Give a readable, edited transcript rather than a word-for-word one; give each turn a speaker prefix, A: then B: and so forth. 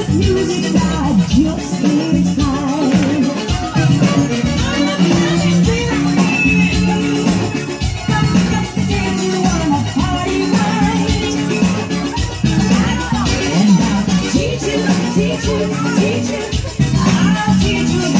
A: music I just can't hide. Take you on a party ride, and I'll teach you, I'll teach you.